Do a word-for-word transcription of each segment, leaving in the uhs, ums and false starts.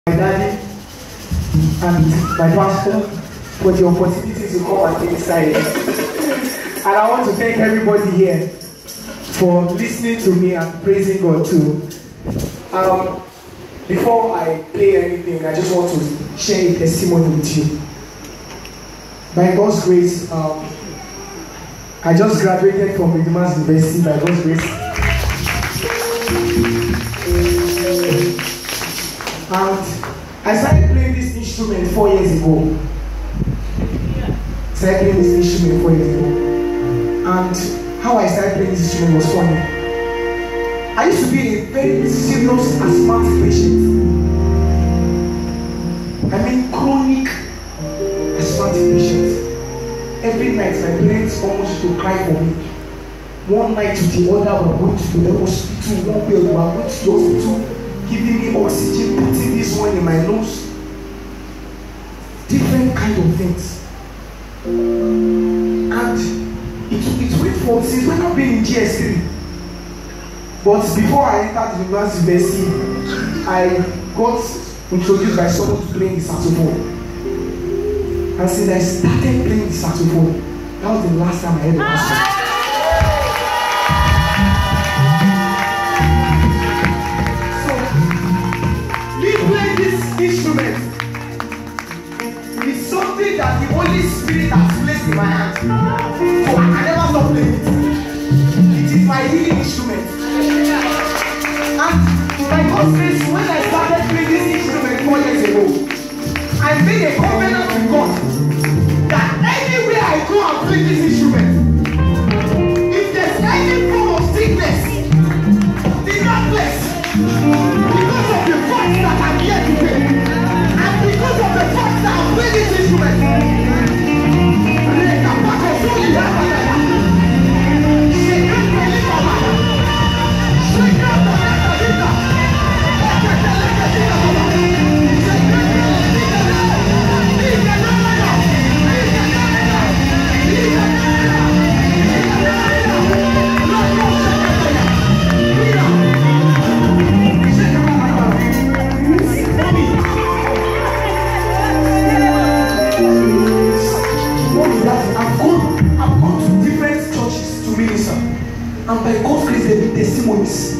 my daddy and my pastor for the opportunity to come and inside. And I want to thank everybody here for listening to me and praising God too. Um, before I play anything, I just want to share a testimony with you. By God's grace, um, I just graduated from Redeemers University by God's grace. And I started playing this instrument four years ago. I started playing this instrument four years ago. And how I started playing this instrument was funny. I used to be a very serious asthmatic patient. I mean chronic asthmatic patient. Every night my parents almost used to cry for me. One night to the other, we were going to the hospital. One way we were going to the hospital, giving me oxygen, putting this one in my nose. Different kind of things. And it, it went for since when I've been in G S three. But before I entered the university, I got introduced by someone to playing the saxophone. And since I started playing the saxophone, that was the last time I heard the gospel. Instrument is something that the Holy Spirit has placed in my hand. So I can never stop playing it. It is my healing instrument. And by God's grace, when I started playing this instrument four years ago, I made a covenant with God that anywhere I go and play this instrument, if there's any form of sickness, the darkness, because of the fact that I'm here today, and because of the fact that I'm playing this instrument, and by God's grace there will be testimonies.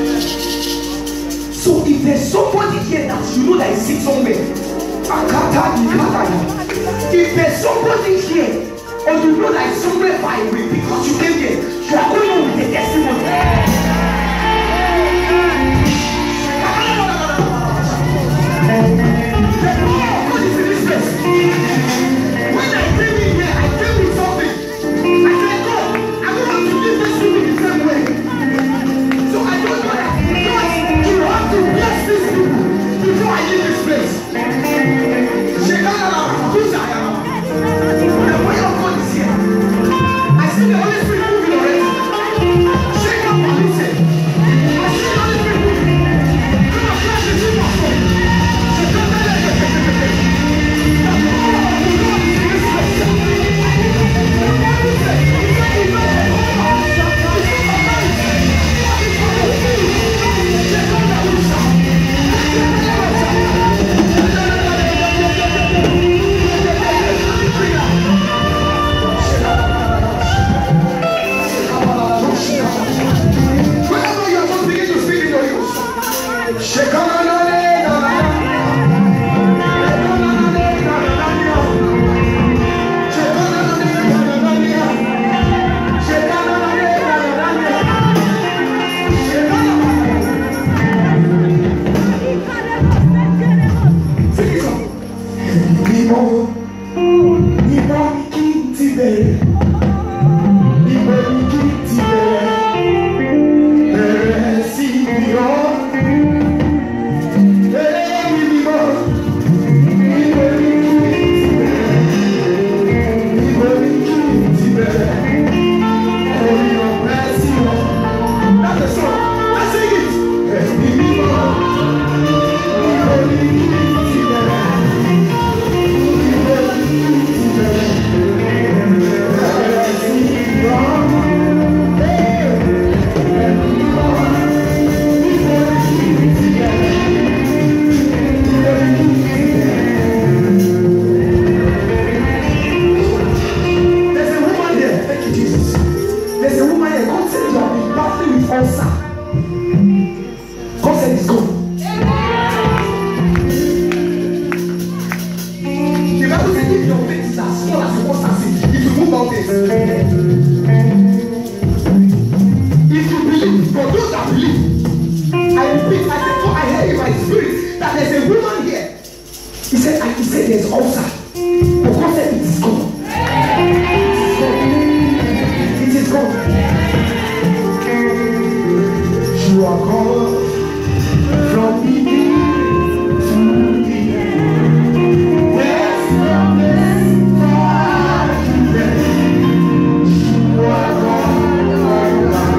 So if there's somebody here that you know that is sick somewhere, if there's somebody here or you know that is somewhere by way because you came here, you are going on with a testimony. The power of God is in this place. When I came in here, I came with something. I said, God, I don't want to leave this room in the same way. So I don't know that God, you have to bless these people before I leave this place. The way of God is here. I see the Holy Spirit moving already. Shake up and listen. I see the Holy Spirit moving. Come on, flash the super phone. to say there's ulcer. But God said it is gone. It is gone. You are God from beginning to the end. There's nothing far to end. You are God, you are God.